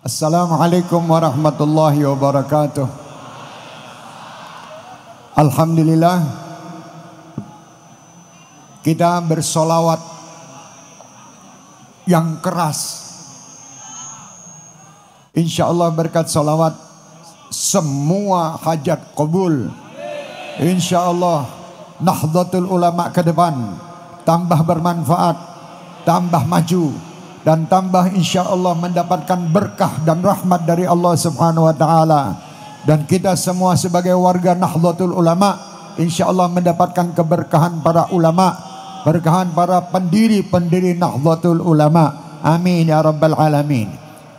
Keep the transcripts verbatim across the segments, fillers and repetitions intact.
Assalamualaikum warahmatullahi wabarakatuh. Alhamdulillah, kita bersolawat yang keras. Insya Allah berkat solawat semua hajat kabul. Insya Allah Nahdlatul Ulama ke depan tambah bermanfaat, tambah maju, dan tambah insya Allah mendapatkan berkah dan rahmat dari Allah Subhanahu wa Ta'ala. Dan kita semua sebagai warga Nahdlatul Ulama insya Allah mendapatkan keberkahan para ulama, berkahan para pendiri-pendiri Nahdlatul Ulama. Amin ya rabbal alamin.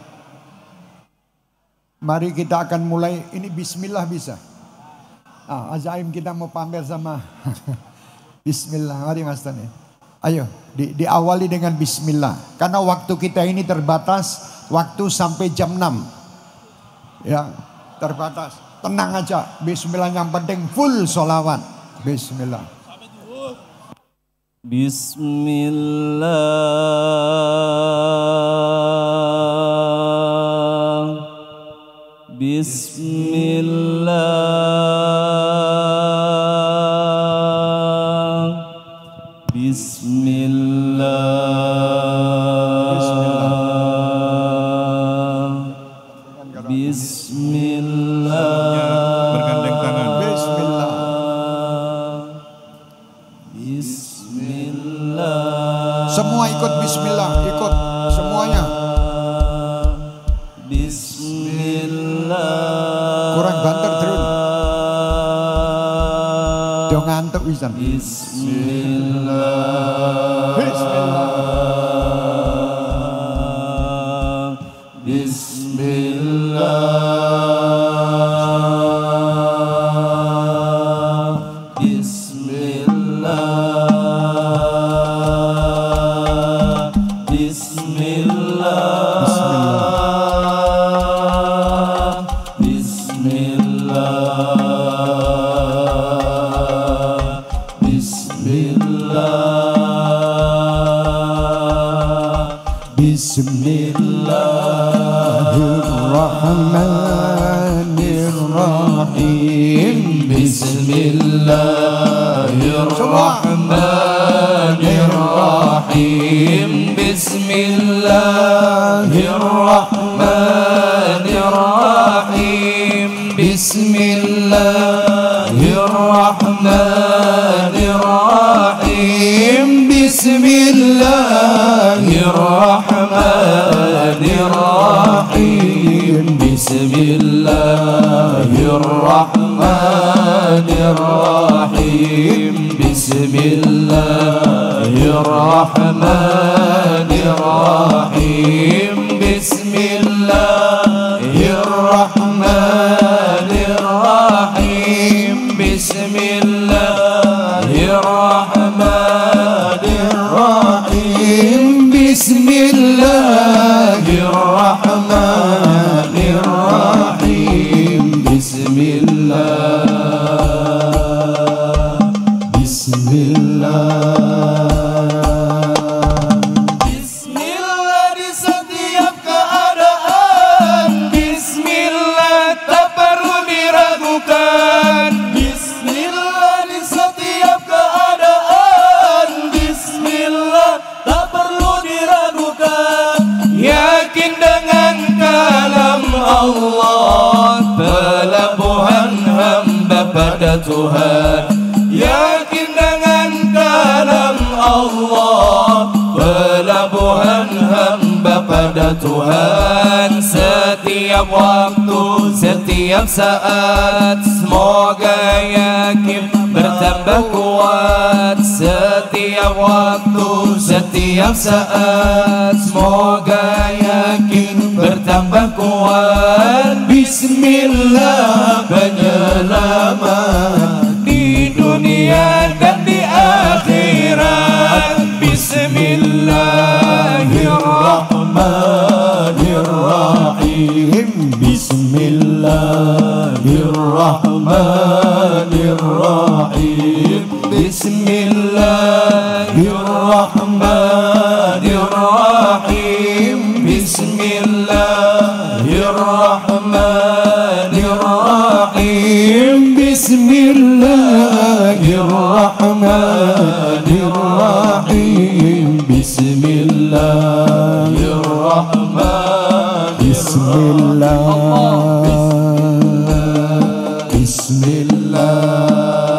Mari kita akan mulai. Ini bismillah bisa. Ah, azaim kita mau pamer sama bismillah. Mari Mas Tani. Ayo di, diawali dengan bismillah. Karena waktu kita ini terbatas, waktu sampai jam enam. Ya, terbatas. Tenang aja. Bismillah yang penting full sholawat. Bismillah. Bismillah. Bismillah. Bismillah. Bismillah. Bergandeng tangan. Bismillah. Bismillah. Semua ikut bismillah, ikut semuanya. Bismillah. Kurang banter terus. Jangan ngantuk wisan. Bismillah. Bismillah. Bismillah. Bismillah. Bismillah. Bismillah. Bismillah. Bismillahirrahmanirrahim. Bismillahirrahmanirrahim. Bismillahirrahmanirrahim. Bismillahirrahmanirrahim. Bismillahirrahmanirrahim. Bismillahirrahmanirrahim. Bismillahirrahmanirrahim. Bismillahirrahmanirrahim. Bismillahirrahmanirrahim. Bismillahirrahmanirrahim. Bismillah. Bismillah. Bismillah di setiap keadaan. Bismillah tak perlu diragukan. Bismillah di setiap keadaan. Bismillah tak perlu diragukan. Yakin dengan kalam Allah, pelabuhan hamba pada Tuhan. Yakin dengan kalam Allah, pelabuhan hamba pada Tuhan. Setiap waktu, setiap saat, semoga yakin bertambah kuat. Setiap waktu, setiap saat, semoga yakin bertambah kuat. Bismillah penyelamat di dunia dan di akhirat. Bismillahirrahmanirrahim. Bismillahirrahmanirrahim. Bismillahirrahmanirrahim. Bismillahirrahmanirrahim. Bismillahirrahmanirrahim. Bismillahirrahmanirrahim. Bismillah. Bismillah.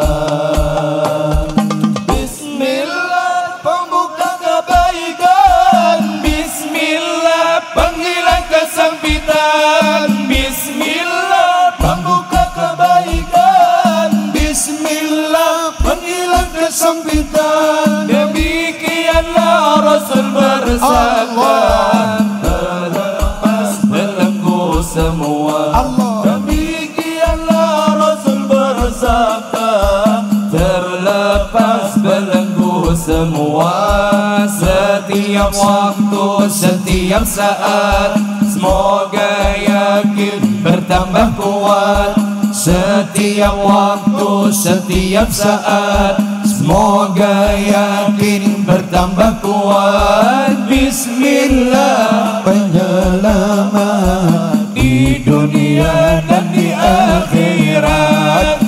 Bismillah pembuka kebaikan. Bismillah penghilang kesempitan. Bismillah pembuka kebaikan. Bismillah penghilang kesempitan. Demikianlah Rasul bersabda, terlepas belenggu semua. Demikianlah Rasul bersabda, terlepas belenggu semua. Setiap waktu, setiap saat, semoga yakin bertambah kuat. Setiap waktu, setiap saat, semoga yakin bertambah kuat. Bismillah penyelamat di dunia dan di akhirat.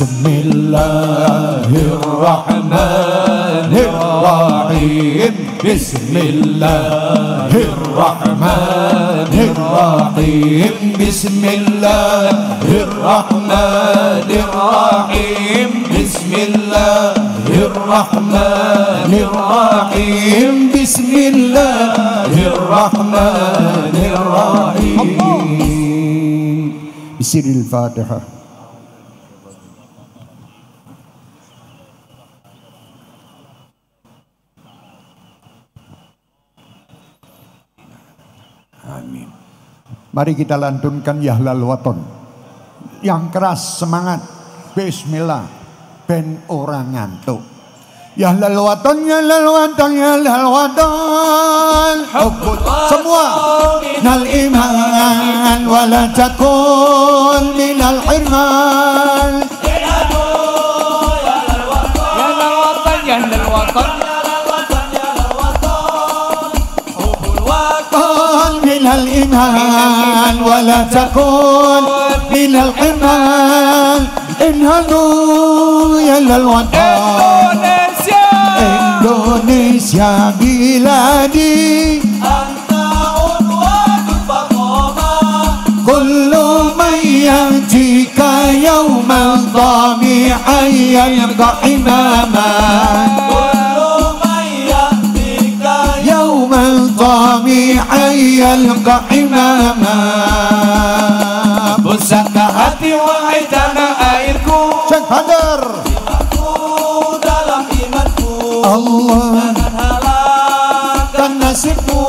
Bismillahirrahmanirrahim. Bismillahirrahmanirrahim. Bismillahirrahmanirrahim. Bismillahirrahmanirrahim. Bismillahirrahmanirrahim. Bismillahil Fatihah. Amin. Mari kita lantunkan Yahlal Waton. Yang keras semangat. Bismillah. Ben orang ngantuk. Yahlal Waton, Yahlal Waton, Yahlal Waton. Hubbut semua. Nal iman wala takun minal hirman. Yahlal Waton, Yahlal Waton. من الإيمان ولا تكون من الحرمان. انهضوا يا للوطن إندونيسيا بلادي. أنت عنوان الفخامة. كل من يأتيك يوما ضامعا يلقى حماما. ضامعا يلقى حماما. Pusaka hati wahai tanah airku. Syekh Hadar. Aku dalam imanku. Allah Jangan halangkan nasibku.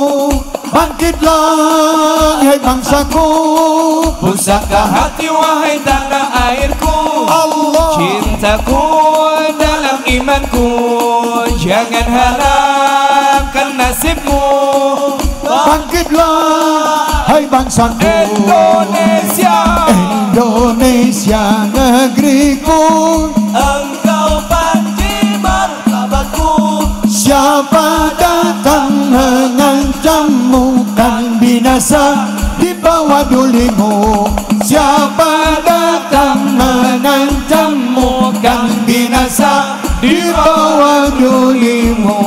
Bangkitlah hai bangsaku. Pusaka hati wahai tanah airku. Allah Cintaku dalam imanku. Jangan halangkan nasibku. Bangkitlah hai bangsaku. Indonesia, Indonesia negeriku. engkau panji martabatku. Siapa datang mengancammu kan binasa di bawah dulimu. Siapa datang mengancammu kan binasa di bawah dulimu.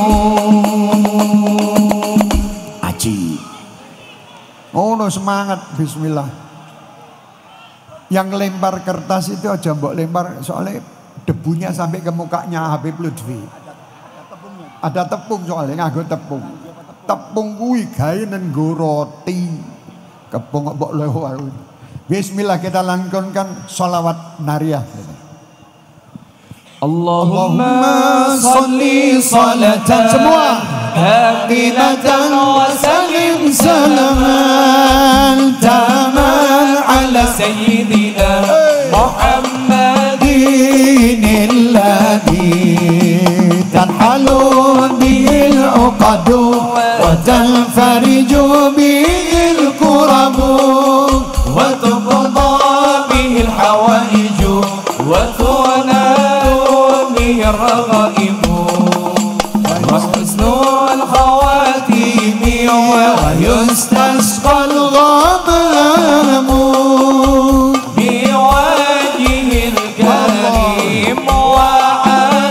Aji. Oh no, semangat. Bismillah. Yang lempar kertas itu aja mbok lempar, soalnya debunya sampai ke mukanya Habib Lutfi. Ada tepung soalnya, nganggo tepung. Tepung kuwi gawe nenggo roti. Kepung mbok lewat. Bismillah, kita lantunkan sholawat nariyah. Allahumma salli salatan semua kamilatan wa sallim salaman taman ala sayyidina Muhammadin alladhi tanhalu bihil uqadu wa tanfariju bihil kurabu wa tuqda bihil hawaiju wa tunalu bihil ragaimu wa husnul khawatimi wa yustasqa al-ghamamu biwajhil karim wa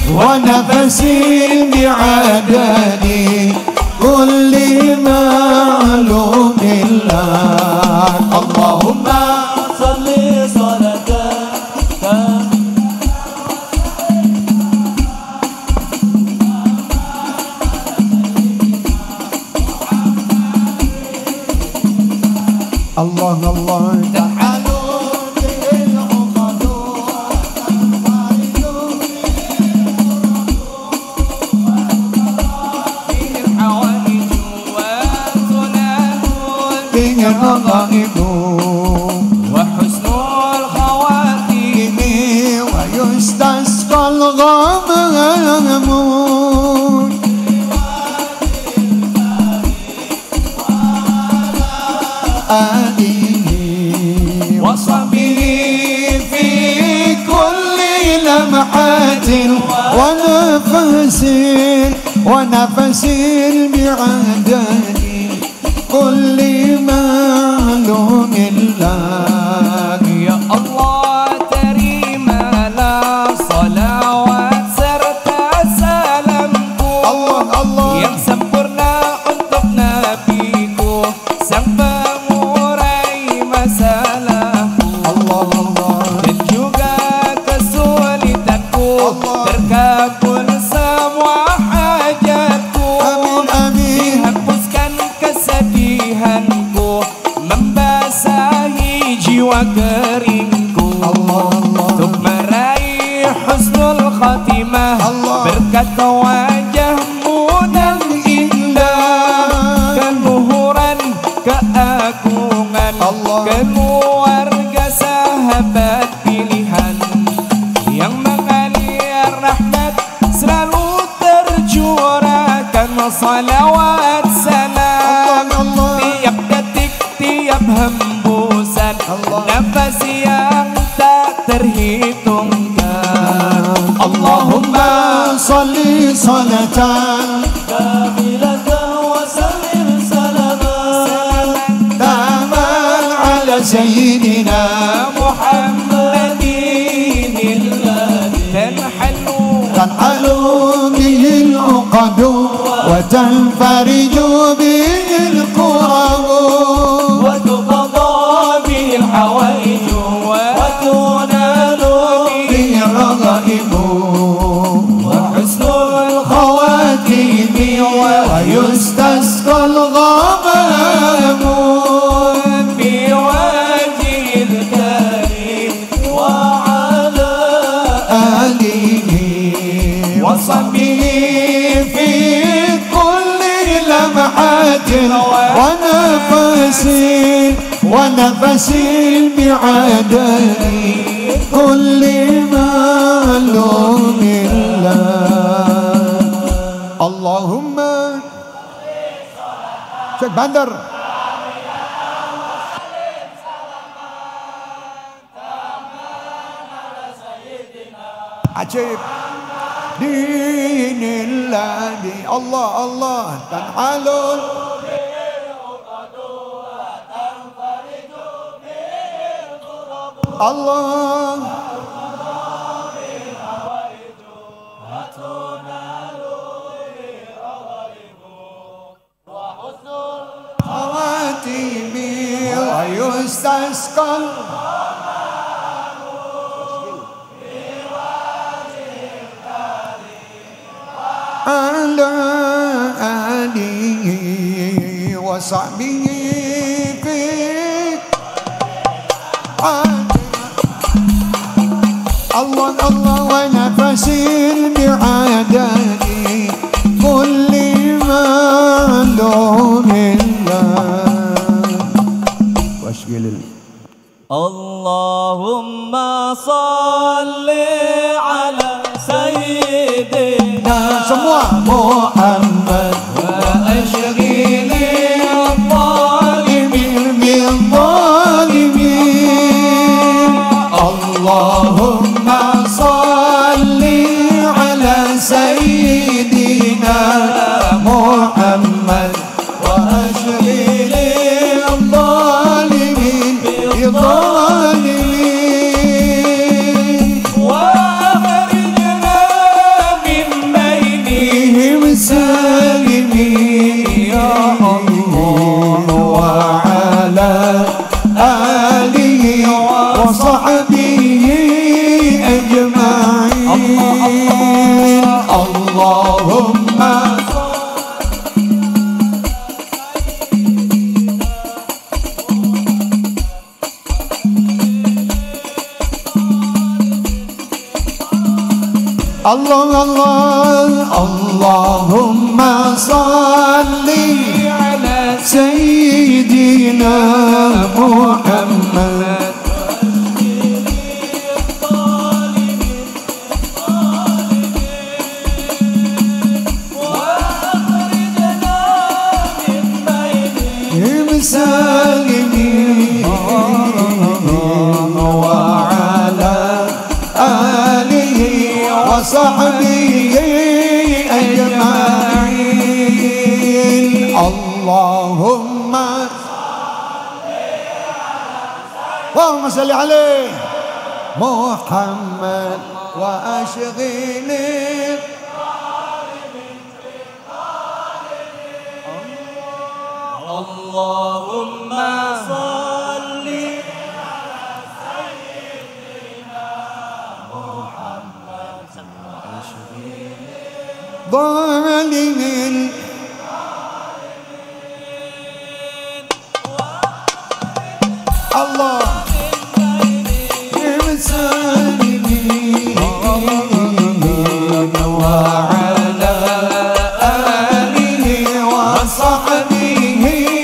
ونفس بعدد كل معلوم لك. اللهم صل صلاة الله الله الرغائب وحسن الخواتيم ويستسقى الغمام آله وصحبه في كل لمحة ونفس ونفس بعدد كل معلوم لك. يا الله تريم لا صلوات serta salamku Allah Allah yang sempurna untuk nabiku sang pengurai masalahku Allah Allah dan juga kesulitanku terkabul semua hajatku. amin amin Hapuskan kesedihanku, membasahi jiwa keringku Allah Allah untuk meraih husnul khatimah Allah. berkat wajahmu dan indah keluhuran keagungan Allah. keluarga sahabat pilihan yang mengalir rahmat selalu tercurahkan salawat salam Allah. tiap detik tiap hembusan Allah. nafas yang tak terhitungkan. Allahumma salli salatan kamilatan wa sallim salaman taman ala sayyidina Muhammadin alladhi tanhalu tanhalu bihi al-uqad wa tanfariju bihi al-kurab wa tuqadha bihi al-hawaij wa tunalu bihi ar-raghaib wa husnul خواتيم ويستسقى الغمام بوجه الكريم وعلى آله وصحبه في كل لمحة ونفس ونفس بعدد كل معلوم لك. اللهم Cek Bandar Ajib Dinillah di Allah Allah tanhalul Allah Khawatimi wa yustasqal ala alihi wa sahbihi fi Allah Allah wa nafasil bi'adadi kulli ma'lumin wasgilil Allahumma salli ala sayyidina semua Muhammad wa ashghili zalimin bil zalimin Allahumma salli ala sayyidina Muhammad wa Allah Allah Allahumma salli ala Sayyidina Muhammad. سالمين وعلى آله وصحبه أجمعين. اللهم اللهم صل عليه محمد وأشغل اللهم صل على سيدنا محمد ظالمين الله وعلى آله وصحبه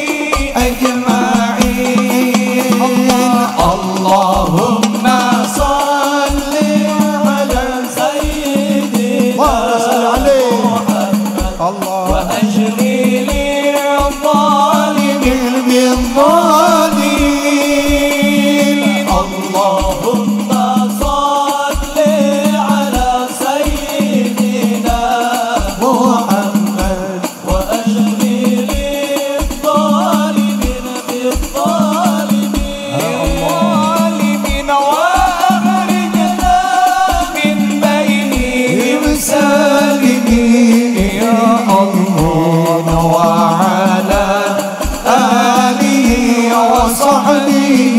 أجمعين. اللهم صل على سيدنا محمد وأشغل الظالمين بالظالمين. اللهم صل على سيدنا محمد وأشغل الظالمين بالظالمين الظالمين وأخرجنا من بينهم سالمين يا الله وعلى آله وصحبه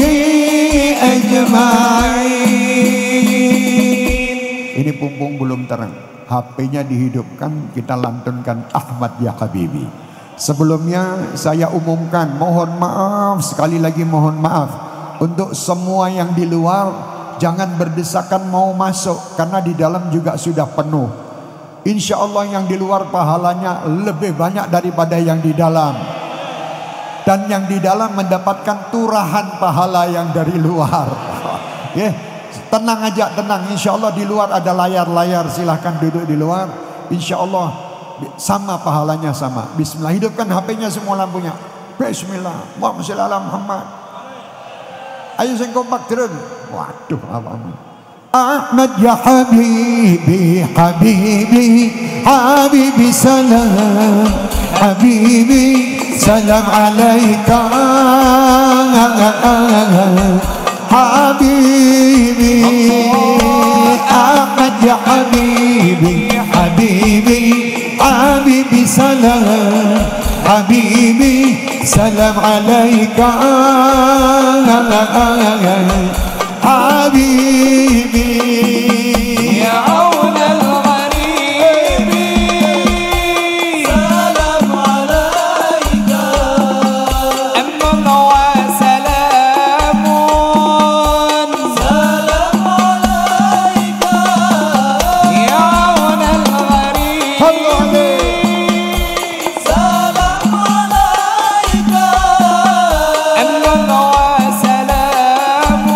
أجمعين. Ini pumpung belum terang, H P-nya dihidupkan, kita lantunkan Ahmad Ya Habibi. Sebelumnya saya umumkan, mohon maaf, sekali lagi mohon maaf untuk semua yang di luar, jangan berdesakan mau masuk karena di dalam juga sudah penuh. Insya Allah yang di luar pahalanya lebih banyak daripada yang di dalam, dan yang di dalam mendapatkan turahan pahala yang dari luar. Ya, tenang aja, tenang. Insya Allah di luar ada layar-layar, silahkan duduk di luar. Insya Allah sama pahalanya sama. Bismillah, hidupkan H P-nya semua lampunya. Bismillah, Allahumma sholli ala Muhammad. Ayo sing kompak turun. Waduh, apa-apa. Ahmad ya Habibi, Habibi, Habibi salam, Habibi salam alaika, Habibi. Ahmad ya Habibi, Habibi, Habibi salam, Habibi salam alaika, Habibi. يا عون الغريب سلام عليك أمن وسلام سلام عليك يا عون الغريب سلام عليك أمن وسلام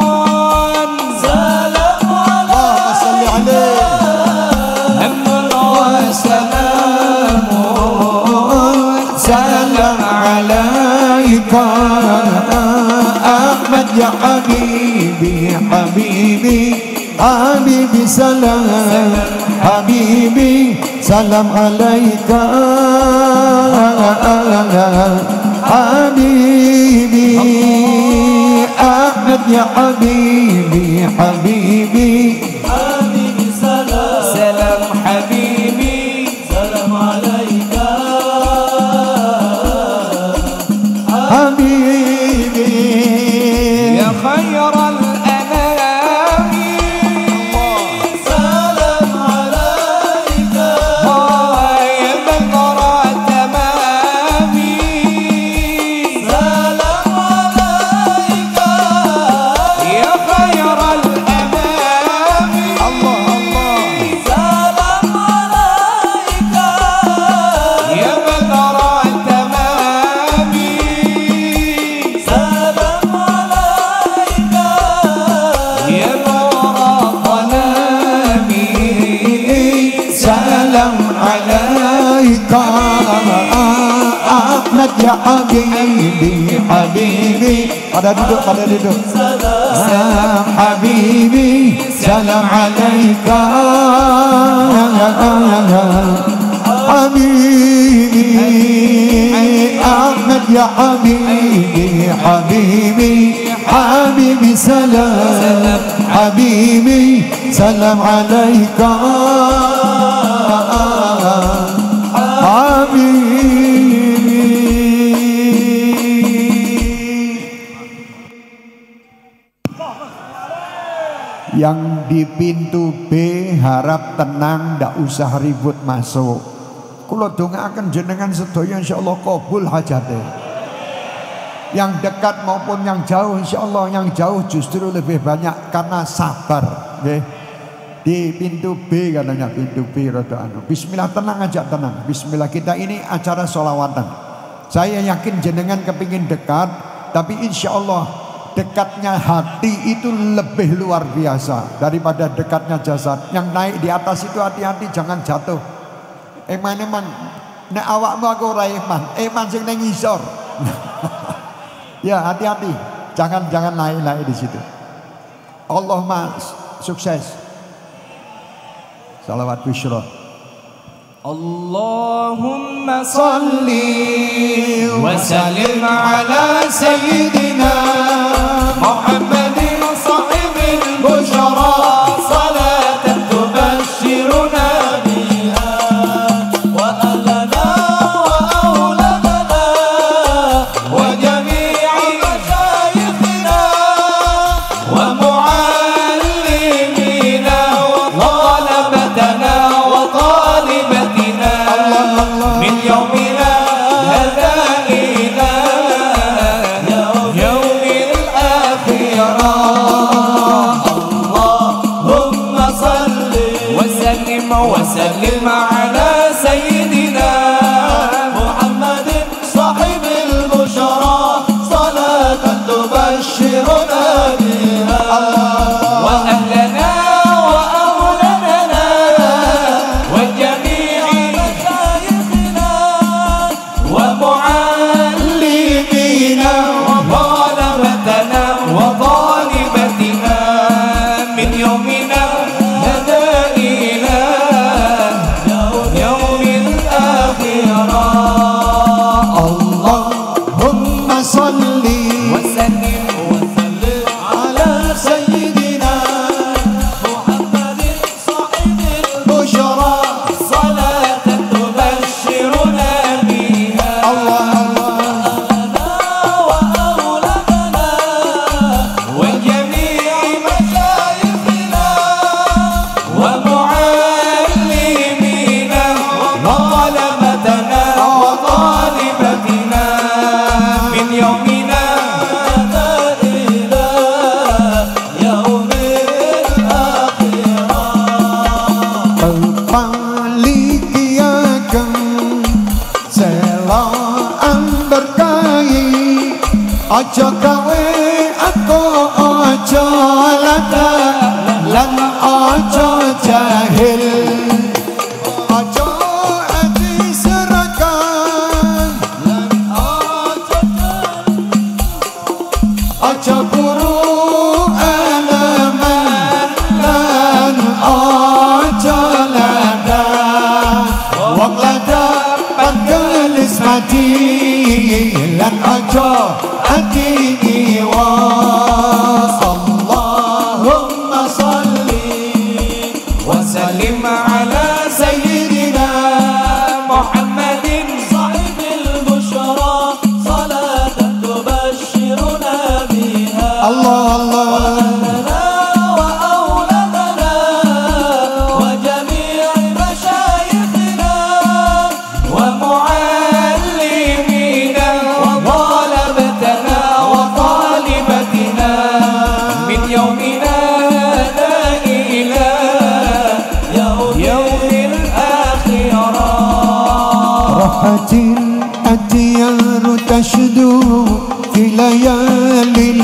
سلام عليك أحمد يا حبيبي حبيبي حبيبي سلام حبيبي سلام عليك حبيبي أحمد يا حبيبي حبيبي حبيبي سلام سلام حبيبي سلام عليك حبيبي يا خير الأنام سلام عليك يا بدر التمام سلام عليك يا خير الأنام Ahmad ya Habibi, Habibi. Pada duduk, pada duduk. Salam Habibi, salam alaika Habibi. Ahmad ya Habibi, Habibi, Habibi salam, Habibi salam alaika Habibi. Yang di pintu B harap tenang, ndak usah ribut masuk. Kula dongaaken jenengan sedaya insyaallah kabul hajate. Yang dekat maupun yang jauh insyaallah, yang jauh justru lebih banyak karena sabar, nggih. Di pintu B katanya, pintu B rada anu. Bismillah, tenang aja, tenang. Bismillah, kita ini acara sholawatan. Saya yakin jenengan kepingin dekat, tapi insyaallah dekatnya hati itu lebih luar biasa daripada dekatnya jasad. Yang naik di atas itu hati-hati jangan jatuh. Eman-eman nek awakmu aku ora eman, eman sing ning ngisor. Ya, hati-hati. Jangan jangan naik-naik di situ. Allahumma sukses. Salawat Bisra. Allahumma salli wa sallim ala sayyidina Muhammadin sahibil bushra salatan tubashshiruna biha wa ahlana wa awladana wa jami'i mashayikhina wa muallimina wa talabatana wa talibatina min yawmina hadha ila yawmil akhirah. Allahumma salli wa sallim wa sallim ala sayyidina Muhammadin sahibil bushra salatan tubashshiruna biha wa ahlana wa awladana wa jami'i mashayikhina wa muallimina wa talabatana wa talibatina min yawmina hadha ila yawmil akhirah. Allahumma salli wa sallim wa sallim ala sayyidina Muhammadin sahibil bushra salatan tubashshiruna biha Allah wa awladana wa jami'i mashayikhina wa muallimina wa talabatana wa talibatina min yawmina hadha ila yawmil akhirah. Al-Malik ya kang selaan berkahi aja gawe aku aja lata lan aja jahil aja ati serakan lan aja aja buru elemen lan aja lada wong lada pangelis mati lan aja ati iwas. Allahumma salli wa sallim ala sayyidina Muhammadin sahibil bushra salatan tubashshiruna biha Allah Allah ahlana wa awladana wa jami'i mashayikhina wa muallimina wa talabatana wa talibatina min yawmina hadha ila yawmil akhirah. rahatin atyaru tashdu fi layalil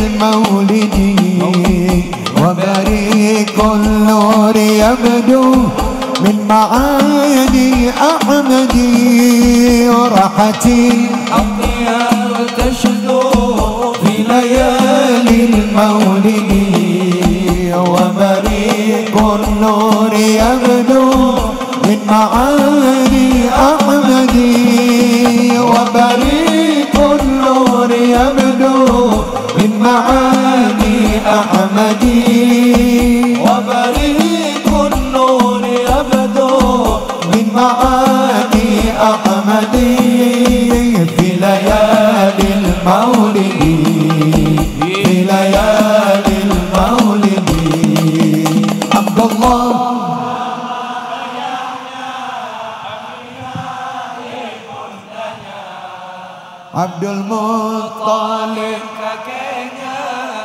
maulidi wa barikul nur yabdu من معاني أحمدي راحتي الطيار تشدو في ليالي المولد وبريق النور يبدو من معاني أحمدي وبريق النور يبدو من معاني أحمدي وبريق النور يبدو من معاني أحمدي في ليالي المولد في ليالي المولد عبد الله عبد المطلب kakeknya,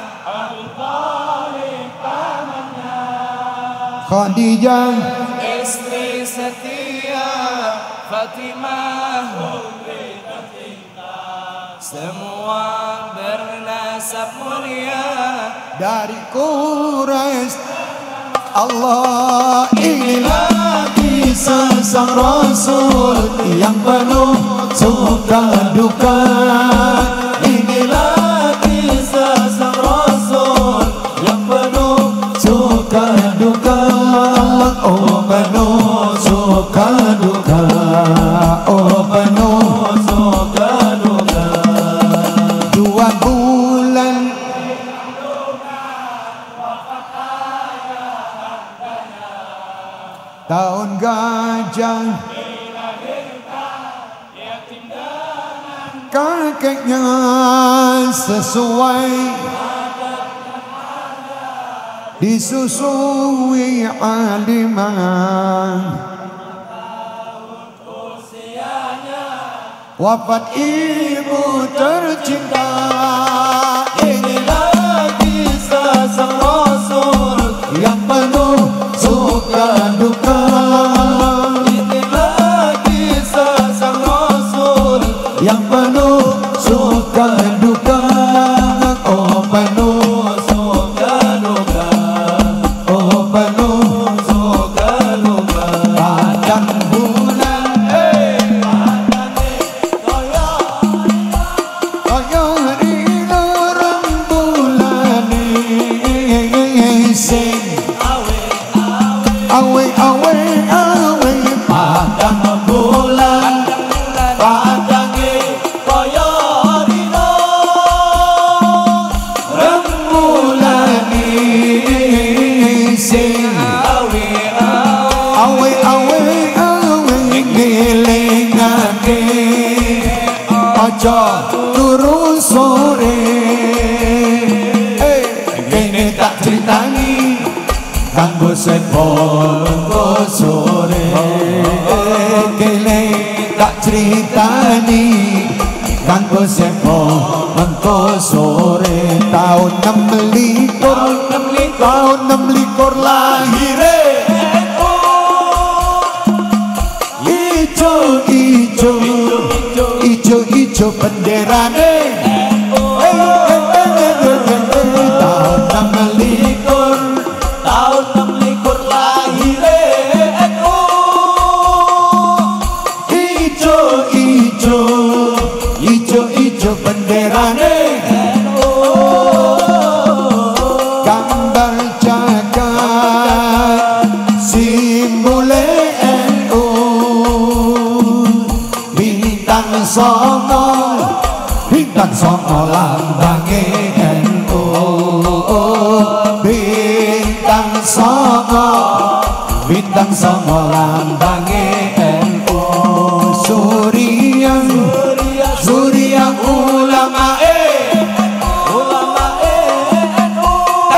Khadijah istri setia Fatimah, semua bernasab mulia dari Quraisy. Allah inilah kisah sang Rasul yang penuh suka duka. Inilah kisah sang Rasul yang penuh suka duka. Oh penuh suka duka. Oh penuh suka duka. Dua bulan tahun gajah kakeknya sesuai disusui alimah wafat ibu tercinta. Inilah kisah sang Rasul yang penuh suka duka. Inilah kisah sang Rasul yang penuh suka duka. Oh penuh suka duka. Oh penuh suka duka. Padang bulan kaya rina rembulan sing awe awe awe padang bulan padange kaya rina rembulan sing awe awe awe awe ngelingake aja turu sore. Eh kene tak critani kanggo sepo mengko sore. Kene tak critani kanggo sepo mengko sore. Tahun enam likur tahun enam likur lahire ijo ijo ijo ijo benderane. Tahun enam likur tahun enam likur lahire N U. ijo ijo ijo ijo benderane. Gambar jagat simbole N U. Bintang songo bintang songo lambange N U. Bintang songo bintang songo lambange N U. Suriang suriang ulamae Ulamae N U.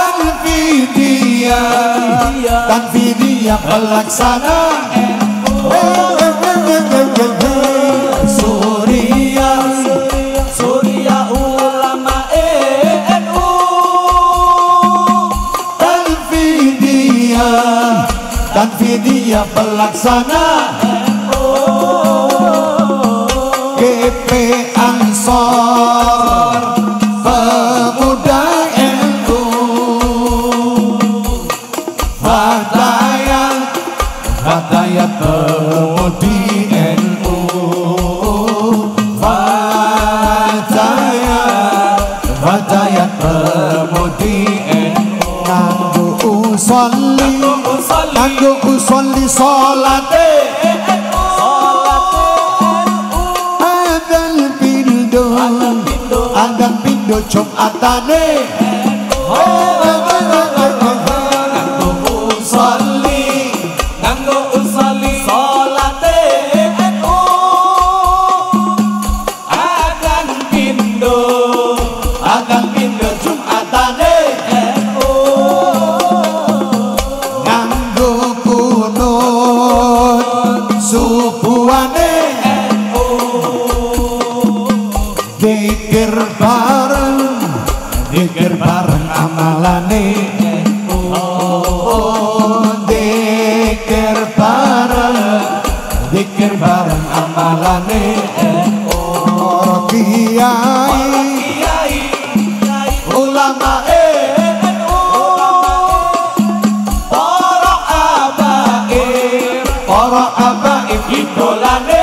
Tanfidia Tanfidia pelaksana Suriang Surya ulamae N U. Tanfidia Tanfidia pelaksana G P Ansor pemuda N U. Fatayat Fatayat kanggo usolli salate adzan pindho adzan pindho Jumatane Dikir bareng, dikir bareng amalane. Oh, dikir bareng, dikir bareng amalane. Oh, kiai, ulama para abaib, para abaib idolane.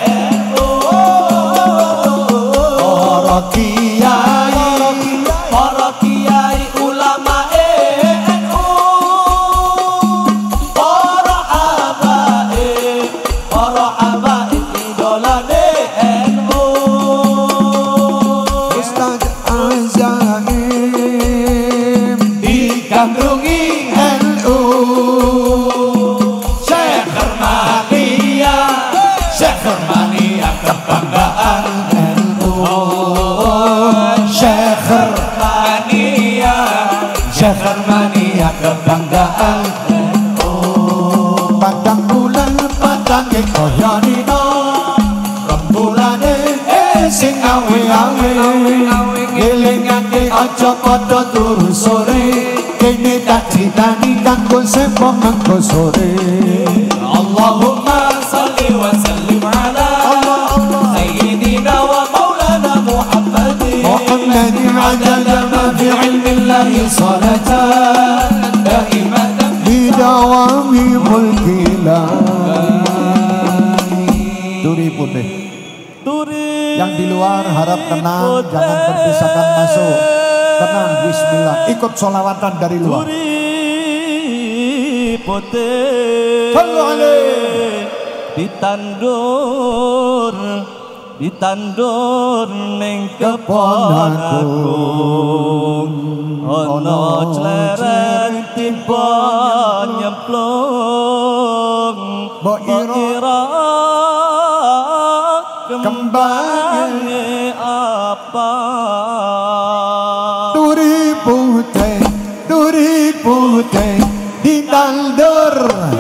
Syekhermania kebanggaan. Oh, padang bulan padang kaya dino rembulane eh sing awe-awe ngelingake aja padha turu sore kene tak ditani kanggo sepo mangko sore. Allahumma shalli wa sallim ala sayyidina wa maulana Muhammadin Muhammadin adada ma fi ilmillahi salatan daimatan bidawami mulkilahi. Turi putih yang di luar harap tenang, jangan berdesakan masuk. Tenang, bismillah. Ikut sholawatan dari luar. Turi putih ditandur ditandur ning kebon agung ana cleret tiba nyemplung mbok ira kembange apa. Turi putih, turi putih ditandur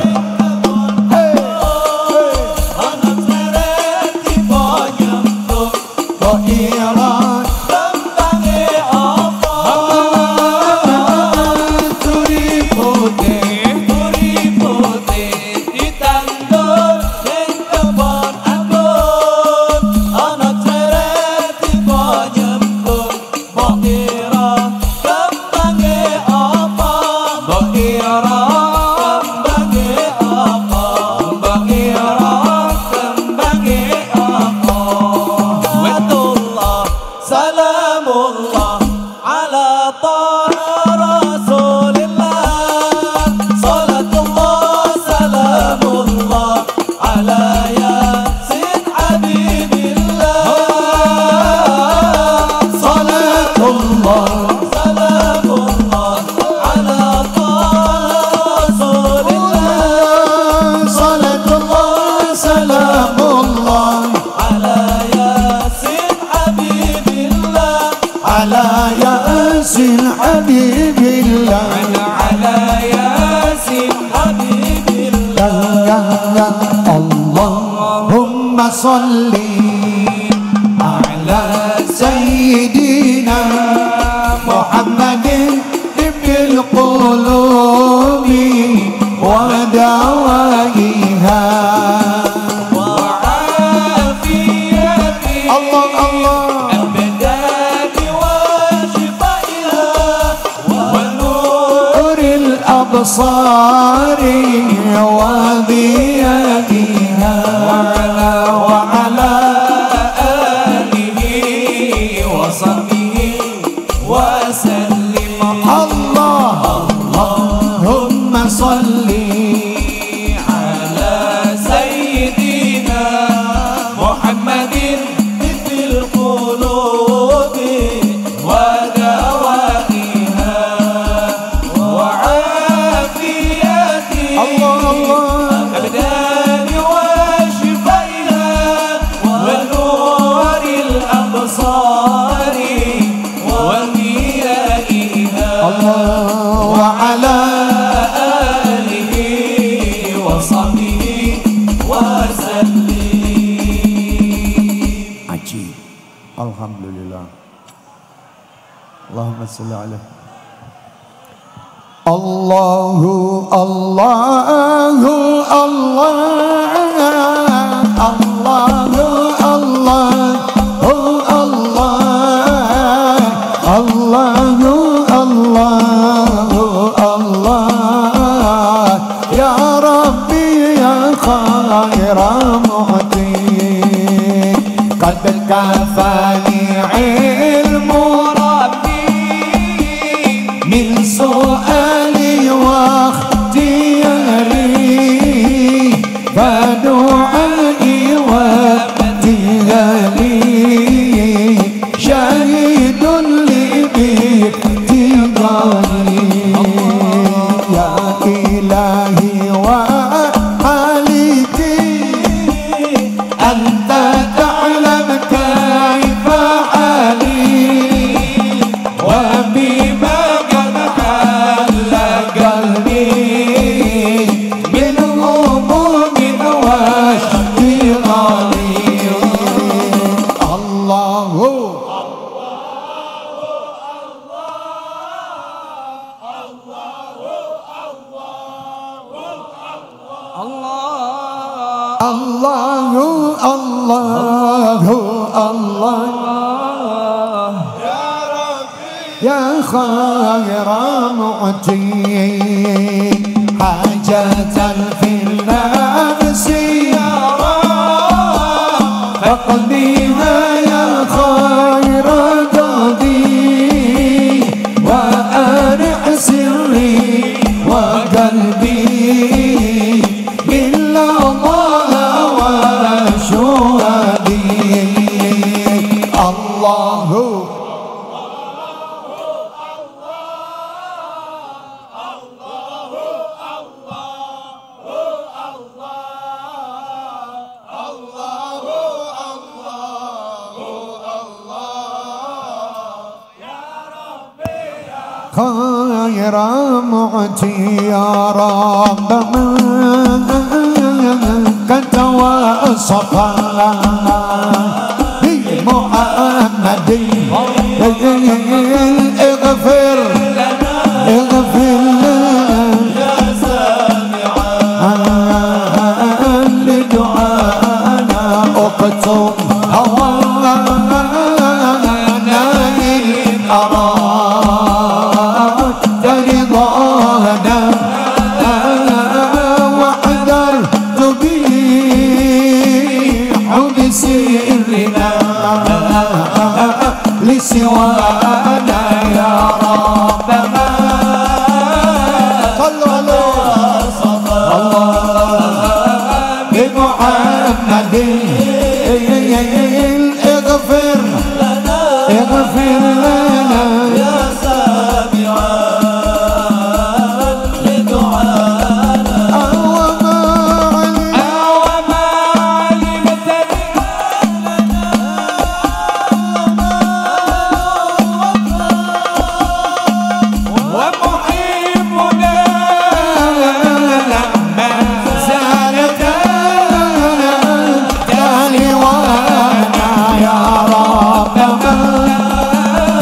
Allahumma sholli ala sayyidina Muhammadin ibnil qulubi wa dawaiha wa afiyati Allah Allah al-badani wa shifaiha wa nuril absari wa diyatiha وعلى آله وصحبه وسلم. الله اللهم صل الأنصار وأنبيائها وعلى آله وصحبه وسلم. عجيب. Alhamdulillah. Allahumma salli alaihi. Allahu Allahu Allah Allahu Allahu Allah Allahu Allahu Allah ya Rabbi ya khaira mu'ti qad kafani ilmu Rabbi min su'ali wa ikhtiyari fadu'ai wa ibtihali syahidun li ibtihali ya ilahi wa haliki anta ta'lam kaifa hali wa bima qad halla qalbi min humumin wa ishtighali. Allahu Allahu Allahu Allah ya Rabbi ya khaira mu'ti hajatan fil nafsi ya Rabb faqdiha ya khaira qadi wa arih sirri wa qalbi illa Allahu khaira mu'ti ya Rabb katawa safa محمد اغفر اغفر يا سامعا لدعانا اكتب هوانا إن أردت رضانا واحذرت به بسرنا لسوانا يا ربنا صلوا على بمحمد اغفر اغفر لنا يا سامعا لدعانا وما علمت ومحبنا لما زالت دالوانا يا ربنا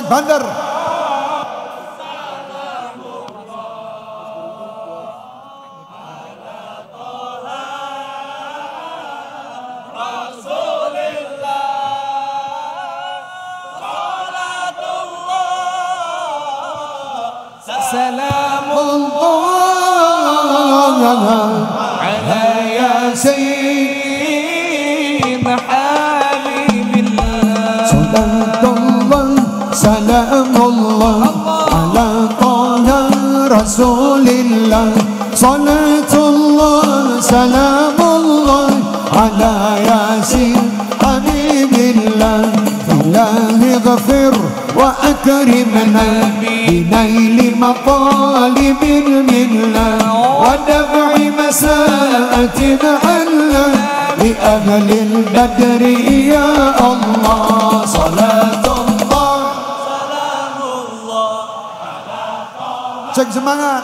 Bandar. سلام الله على ياسين حبيب الله صلاة الله سلام الله على طه رسول الله صلاة الله سلام الله على ياسين حبيب الله إله اغفر وأكرمنا بنيل مطالب الملة ودفع مساءة عنا لأهل البدر يا الله صلاة الله سلام الله cek semangat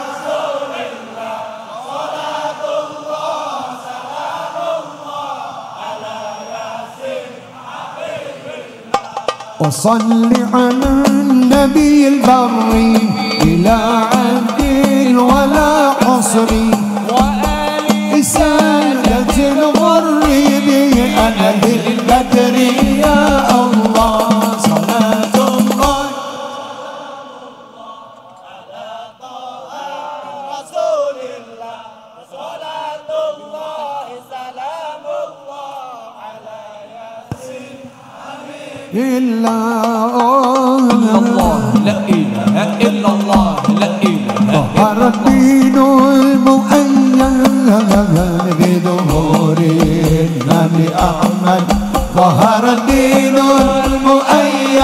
وصل على النبي البري إلى عبد ولا حصر وآل سادة الغر بأهل البدر يا الله صلاة الله رسول الله صلاة الله سلام الله على ياسين إلا الله لا إله إلا الله لا إله ظهر الدين المؤيد بظهور النبي أحمد ظهر الدين المؤيد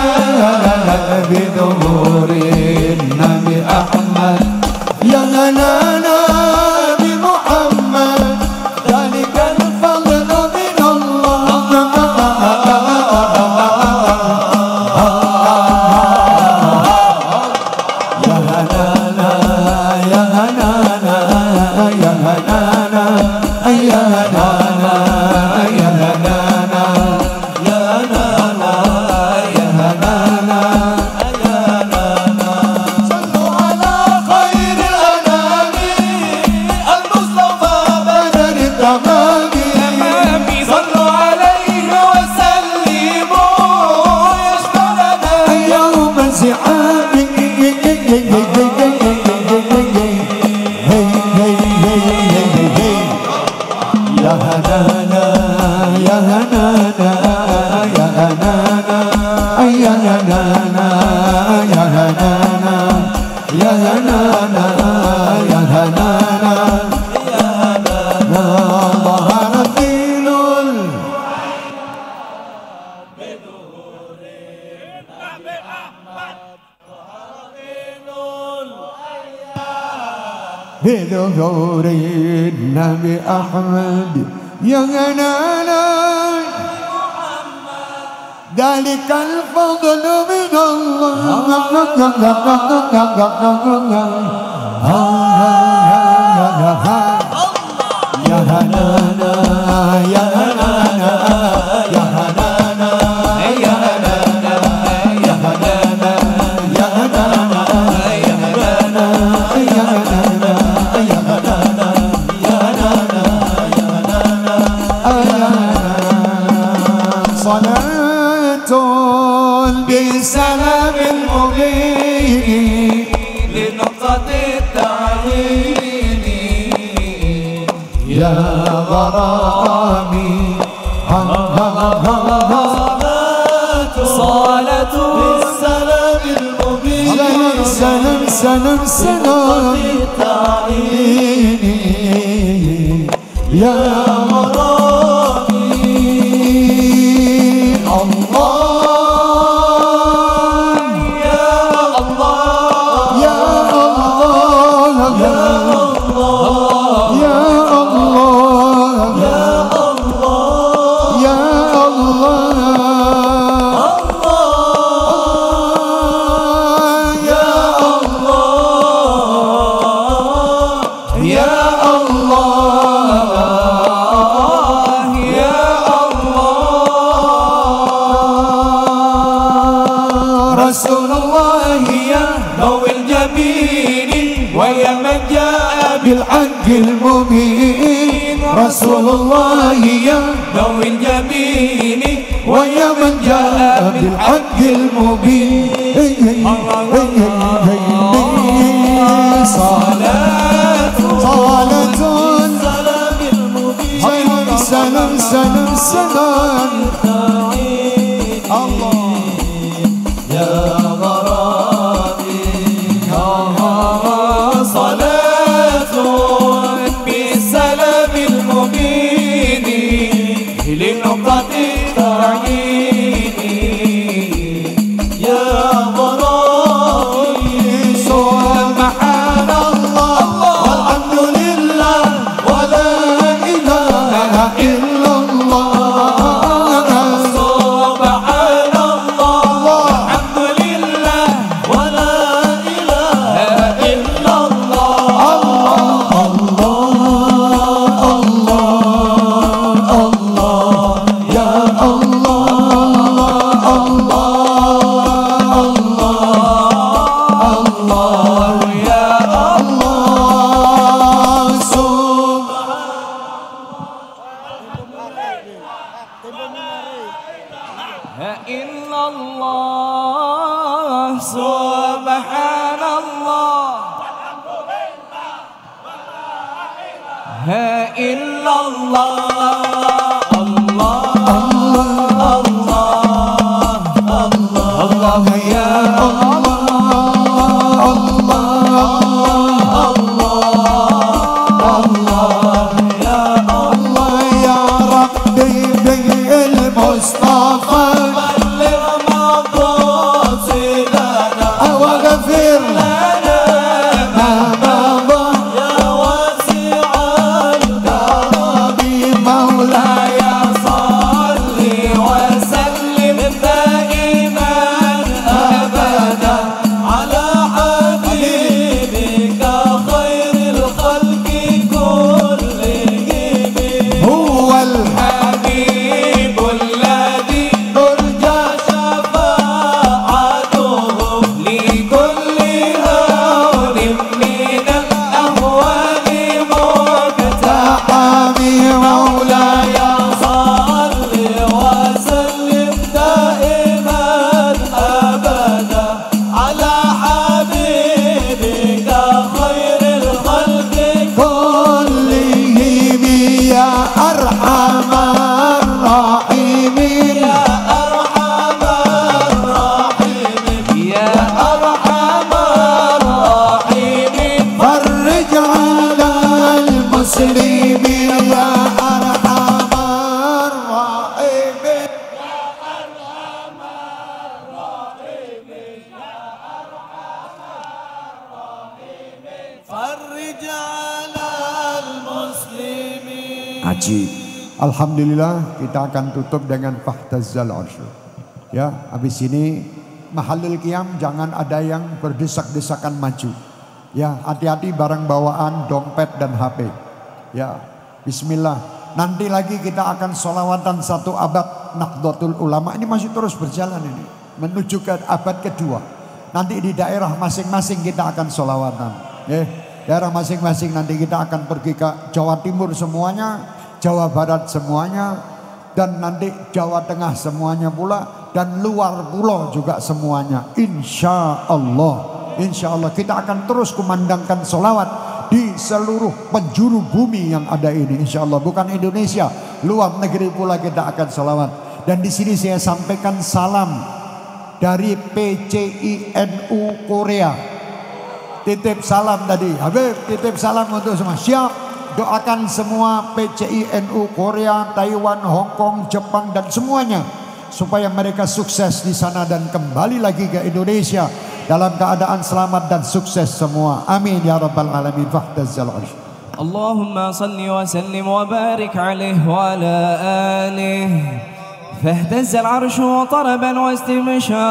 بظهور النبي أحمد يا لنا بمحمد ذلك الفضل من الله يا هنانا يا هنانا يا هنانا يا هنانا يا هنانا يا هنانا يا هنانا يا هنانا صلوا على خير الأنام المصطفى بدر التمام صلوا عليه وسلموا يشفعنا يوم الزحام يا هنانا يا هنانا يا هنانا يا هنانا يا هنانا يا هنانا يا هنانا يا هنانا ظهر الدين بظهور النبي أحمد يا هنانا ذلك الفضل من الله يا هنانا يا هنانا يا هنانا يا هنانا يا هنانا يا هنانا يا هنانا يا هنانا يا هنانا يا هنانا يا هنانا صلاة بسلام المبين لنقطة التعيين يا غرامي صلاة بالسلام المبين سلام سلام سلام يا غرامي الله يا الله يا الله يا الله يا الله يا الله يا الله اليمين ويا من جاء بالحق المبين رسول الله يا ذوي الجبين ويا من جاء بالحق المبين صلاة صلاة سلام المبين سلام سلام سلام الله يا غرامي صلاة بالسلام المبين لنقطة التعيين يا غرامي سبحان الله والحمد لله ولا إله إلا الله سبحان الله الحمد لله ولا إله إلا الله يا الله الله يا الله سبحان إلا الله سبحان الله ها إلا الله الله الله الله يا الله يا ربي بالمصطفى بلغ مقاصدنا واغفر لنا ما مضى يا واسع الكرم مولاي صل وسلم دائما أبدا على حبيبك خير الخلق كلهم هو حبيب الذي الرجاء شفاعته لكل هول من الأهوال مقتحم حامي مولاي صل وسلم دائما أبدا على حبيبك خير الخلق كلهم يا أرحم الراحمين يا أرحم الراحمين يا أرحم الراحمين فرج على المسلمين يا أرحم الراحمين فرج على المسلمين. Ajib. Alhamdulillah kita akan tutup dengan Fahtazal Arsy. Ya, habis ini Mahallul Qiyam jangan ada yang berdesak-desakan maju. Ya, hati-hati barang bawaan, dompet dan H P. Ya, bismillah. Nanti lagi kita akan sholawatan satu abad Nahdlatul Ulama. Ini masih terus berjalan ini. Menuju ke abad kedua. Nanti di daerah masing-masing kita akan sholawatan. Ya, daerah masing-masing nanti kita akan pergi ke Jawa Timur semuanya, Jawa Barat semuanya, dan nanti Jawa Tengah semuanya pula, dan luar pulau juga semuanya. Insya Allah. Insya Allah kita akan terus kumandangkan sholawat di seluruh penjuru bumi yang ada ini. Insya Allah, bukan Indonesia, luar negeri pula kita akan sholawat. Dan di sini saya sampaikan salam dari P C I N U Korea. Titip salam tadi, Habib titip salam untuk semua. Siap, doakan semua P C I N U Korea, Taiwan, Hong Kong, Jepang dan semuanya supaya mereka sukses di sana dan kembali lagi ke Indonesia dalam keadaan selamat dan sukses semua. Amin ya rabbal alamin. Fahtazal Arsy. Allahumma salli wa sallim wa barik alaihi wa ala alihi. فاهتز العرش طربا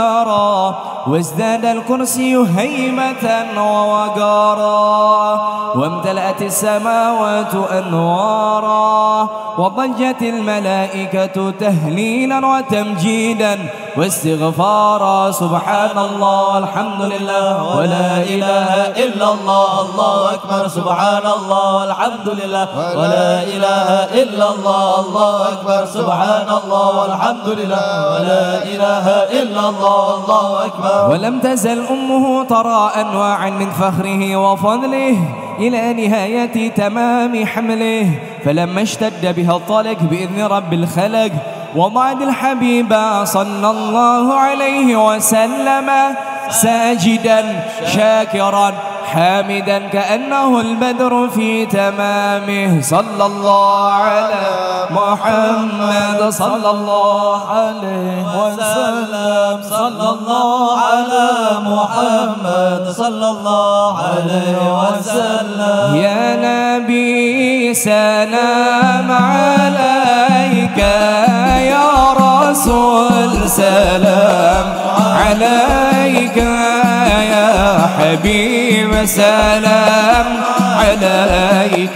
واستبشارا وازداد الكرسي هيبة ووقارا وامتلأت السماوات أنوارا وضجت الملائكة تهليلا وتمجيدا واستغفارا سبحان الله والحمد لله ولا إله إلا الله الله أكبر سبحان الله والحمد لله ولا إله إلا الله الله أكبر سبحان الله والحمد لله ولا إله إلا الله الله أكبر. ولم تزل أمه ترى أنواعا من فخره وفضله إلى نهاية تمام حمله، فلما اشتد بها الطلق بإذن رب الخلق وضعت الحبيب صلى الله عليه وسلم ساجدا شاكرا حامدا كأنه البدر في تمامه. صلى الله على محمد صلى الله عليه وسلم صلى الله على محمد صلى الله عليه وسلم. يا نبي سلام عليك يا رسول سلام عليك يا حبيب سلام عليك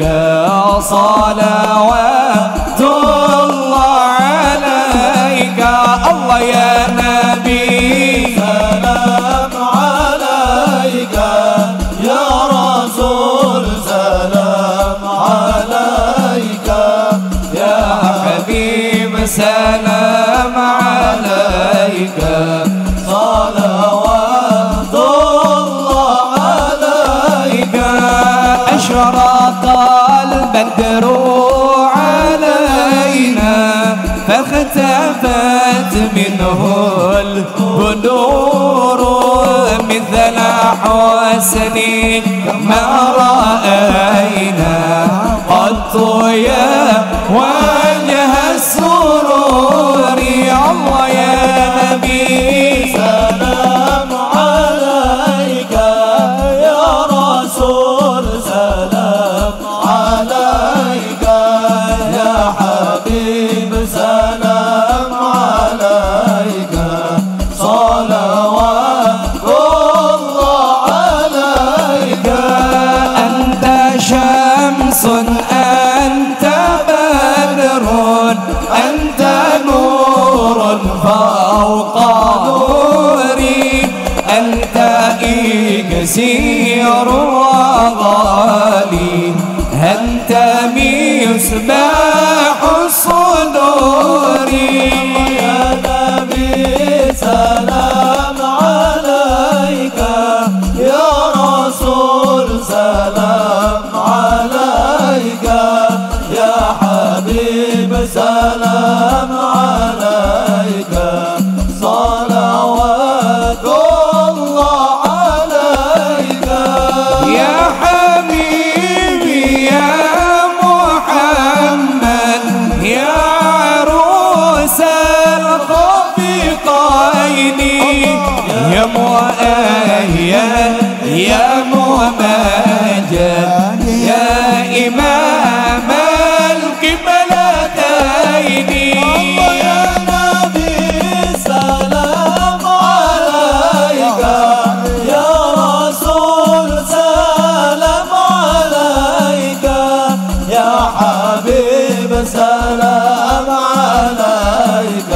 صلوات الله عليك. الله يا نبي سلام عليك يا رسول سلام عليك يا حبيب سلام عليك صلوات الله عليك. أشرق البدر علينا فاختفت منه البدور مثل حسنك ما رأينا قط يا وجه السرور. الله يا نبي سلام عليك يا رسول سلام عليك يا حبيب سلام عليك صلوات الله عليك. أنت شمس أنت بدر أنت نور فوق نوري أنت إكسير وغالي أنت مصباح الصدور. يا نبي سلام عليك يا رسول سلام عليك يا حبيب سلام عليك صلوات الله عليك. يا حبيبي يا محمد يا عروس الخفقين يا مؤيد يا ممجد يا إمام القبلتين. يا نبي سلام عليك يا رسول سلام عليك يا حبيب سلام عليك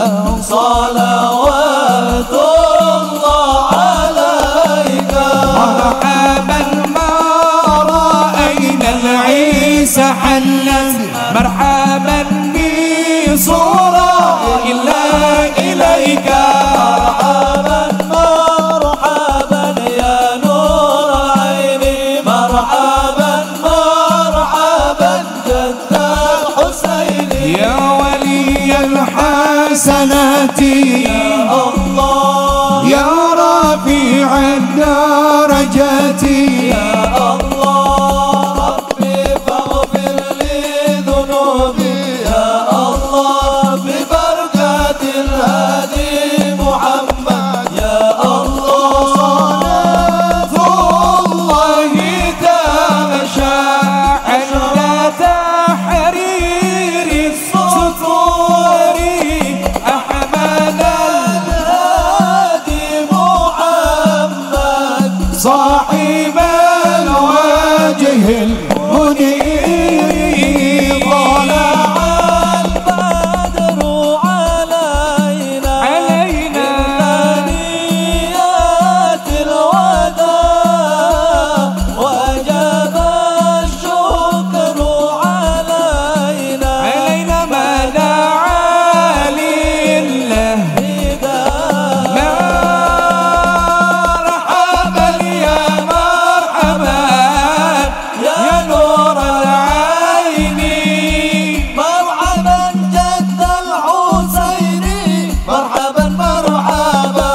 صلوات الله عليك. مرحبا ما رأينا العيسى حلت مرحبا بصورة إلا إليك. مرحبا مرحبا يا نور عيني مرحبا مرحبا جد الحسين يا ولي الحسنات يا الله يا رفيع الدرجات يا الله ربي فاغفر لي ذنوبي يا الله ببركة الهادي محمد يا الله صلاة الله تغشى عند تحرير السطور أحمد الهادي محمد صاحب الوجه وجه المنير طلع البدر علينا علينا ثنيات الوداع وجب الشكر علينا علينا ما دعا لله مرحبا يا مرحبا يا نور العين مرحبا جد الحسين مرحبا مرحبا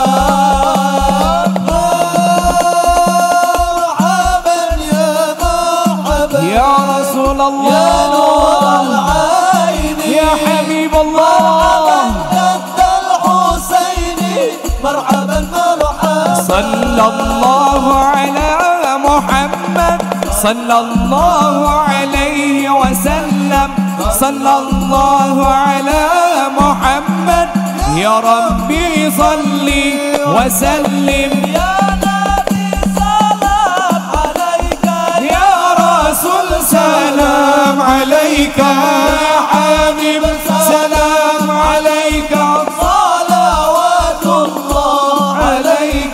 مرحبا يا مرحبا يا رسول الله يا نور العين يا حبيب الله جد الحسين مرحبا مرحبا صلى الله على محمد صلى الله عليه وسلم صلى الله على محمد يا ربي صلي وسلم يا نبي سلام عليك يا رسول سلام عليك يا حبيب سلام عليك صلوات الله عليك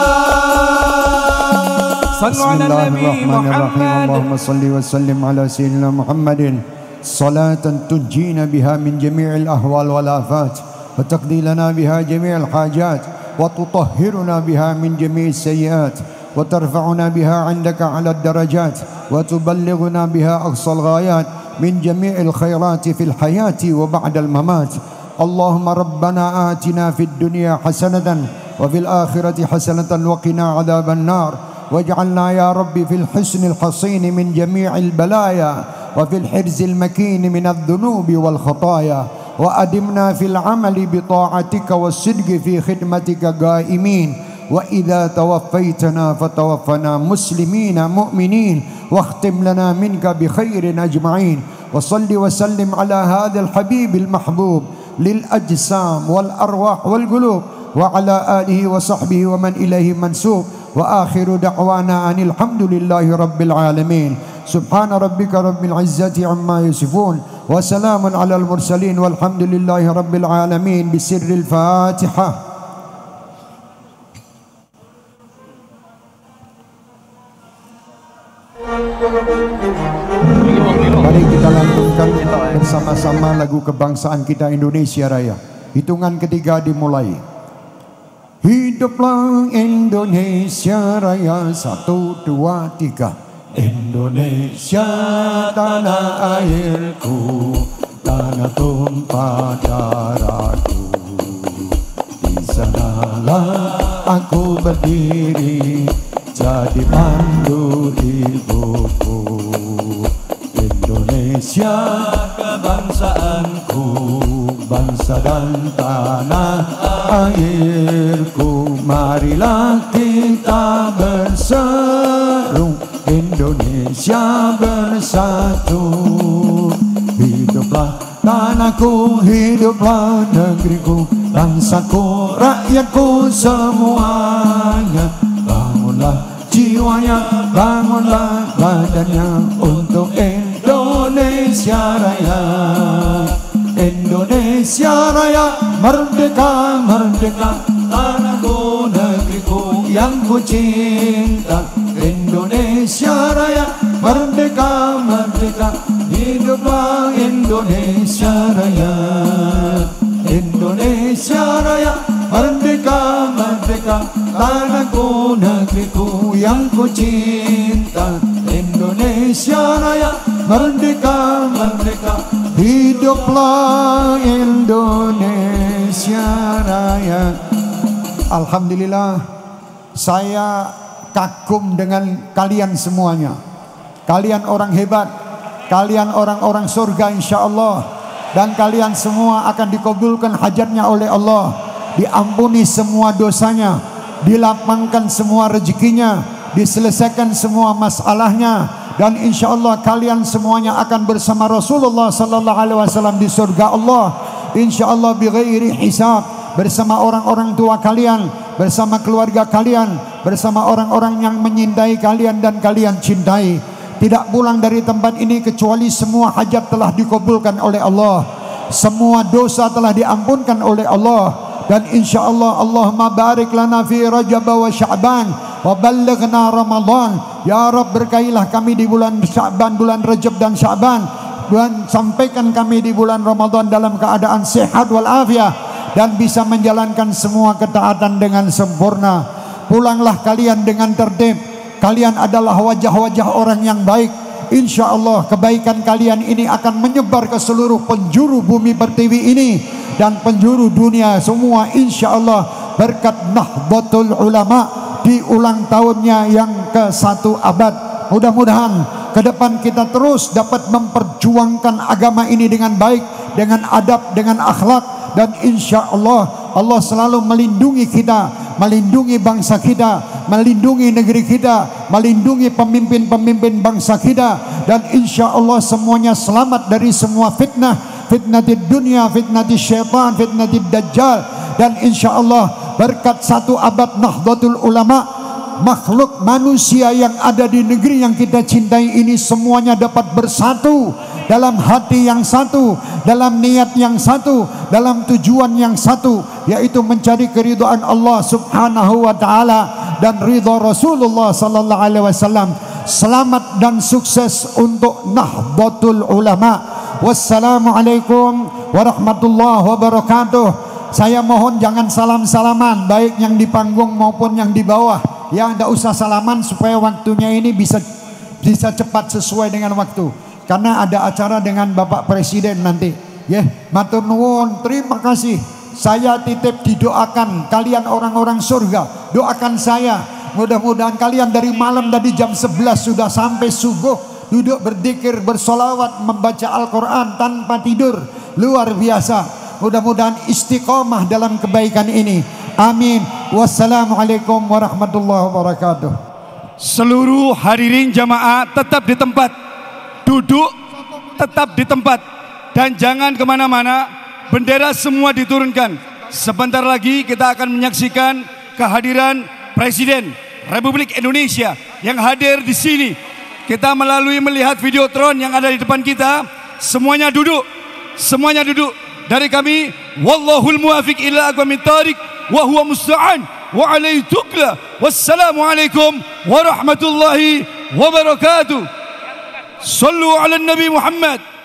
صلوا بسم على الله النبي الرحمن الرحيم محمد اللهم صل وسلم على سيدنا محمد صلاة تنجينا بها من جميع الأهوال والآفات وتقضي لنا بها جميع الحاجات وتطهرنا بها من جميع السيئات وترفعنا بها عندك على الدرجات وتبلغنا بها أقصى الغايات من جميع الخيرات في الحياة وبعد الممات. اللهم ربنا آتنا في الدنيا حسنة وفي الآخرة حسنة وقنا عذاب النار واجعلنا يا رب في الحسن الحصين من جميع البلايا وفي الحرز المكين من الذنوب والخطايا وأدمنا في العمل بطاعتك والصدق في خدمتك قائمين وإذا توفيتنا فتوفنا مسلمين مؤمنين واختم لنا منك بخير أجمعين وصل وسلم على هذا الحبيب المحبوب للأجسام والأرواح والقلوب وعلى آله وصحبه ومن إليه منسوب وآخر دعوانا أن الحمد لله رب العالمين. سبحان ربك رب العزة عما يصفون وسلام على المرسلين والحمد لله رب العالمين بسر الفاتحة. Mari kita lantunkan bersama-sama lagu kebangsaan kita Indonesia Raya. Hitungan ketiga dimulai. Hiduplah Indonesia Raya, satu dua tiga. Indonesia tanah airku, tanah tumpah darahku. Di sanalah aku berdiri, jadi pandu ibuku. Indonesia kebangsaanku, bangsa dan tanah airku. Marilah kita berseru, Indonesia bersatu. Hiduplah tanahku, hiduplah negeriku, bangsaku, rakyatku semuanya. Bangunlah jiwanya, bangunlah badannya untuk Indonesia Raya. Indonesia Raya, merdeka, merdeka, tanahku, negeriku yang ku cinta. Indonesia Raya, merdeka, merdeka, hiduplah Indonesia Raya. Indonesia Raya, merdeka, merdeka, tanahku, negeriku yang ku cinta. Indonesia Raya, merdeka, merdeka, hiduplah Indonesia Raya. Alhamdulillah, saya kagum dengan kalian semuanya. Kalian orang hebat, kalian orang-orang surga insya Allah. Dan kalian semua akan dikabulkan hajatnya oleh Allah, diampuni semua dosanya, dilapangkan semua rezekinya, diselesaikan semua masalahnya, dan insya Allah kalian semuanya akan bersama Rasulullah sallallahu alaihi wasallam di surga Allah, insya Allah bighairi hisab, bersama orang-orang tua kalian, bersama keluarga kalian, bersama orang-orang yang menyintai kalian dan kalian cintai. tidak pulang dari tempat ini kecuali semua hajat telah dikabulkan oleh Allah, semua dosa telah diampunkan oleh Allah, dan insyaallah Allahumma barik lana fi Rajab wa Sya'ban wa ballighna Ramadan. Ya Rabb, berkailah kami di bulan Sya'ban, bulan Rajab dan Sya'ban, dan sampaikan kami di bulan Ramadan dalam keadaan sehat wal afiah dan bisa menjalankan semua ketaatan dengan sempurna. Pulanglah kalian dengan tertib. Kalian adalah wajah-wajah orang yang baik. Insya Allah kebaikan kalian ini akan menyebar ke seluruh penjuru bumi pertiwi ini dan penjuru dunia semua, insya Allah, berkat Nahdlatul Ulama di ulang tahunnya yang ke satu abad. Mudah-mudahan ke depan kita terus dapat memperjuangkan agama ini dengan baik, dengan adab, dengan akhlak, dan insya Allah Allah selalu melindungi kita, melindungi bangsa kita, melindungi negeri kita, melindungi pemimpin-pemimpin bangsa kita, dan insya Allah semuanya selamat dari semua fitnah, fitnah di dunia, fitnah di syaitan, fitnah di dajjal. Dan insya Allah berkat satu abad Nahdlatul Ulama, makhluk manusia yang ada di negeri yang kita cintai ini semuanya dapat bersatu dalam hati yang satu, dalam niat yang satu, dalam tujuan yang satu, yaitu mencari keridhaan Allah Subhanahu wa taala dan ridha Rasulullah sallallahu alaihi wasallam. Selamat dan sukses untuk Nahdlatul Ulama. Wassalamualaikum warahmatullahi wabarakatuh. Saya mohon jangan salam-salaman, baik yang di panggung maupun yang di bawah. Ya, tidak usah salaman supaya waktunya ini bisa bisa cepat sesuai dengan waktu. Karena ada acara dengan Bapak Presiden nanti. Ya, matur nuwun, terima kasih. Saya titip didoakan kalian orang-orang surga. Doakan saya. Mudah-mudahan kalian dari malam tadi jam sebelas sudah sampai subuh duduk berzikir, bersolawat, membaca Al-Quran tanpa tidur. Luar biasa. Mudah-mudahan istiqomah dalam kebaikan ini. Amin. Wassalamualaikum warahmatullahi wabarakatuh. Seluruh hadirin jamaah tetap di tempat, duduk tetap di tempat, dan jangan kemana-mana. Bendera semua diturunkan. Sebentar lagi kita akan menyaksikan kehadiran Presiden Republik Indonesia yang hadir di sini. Kita melalui melihat videotron yang ada di depan kita. Semuanya duduk, semuanya duduk. Dari kami, wallahul muwafiq ila aqwamit thariq wa huwa musta'an wa alaihi tukla. Wassalamualaikum warahmatullahi wabarakatuh. Sallu ala Nabi Muhammad.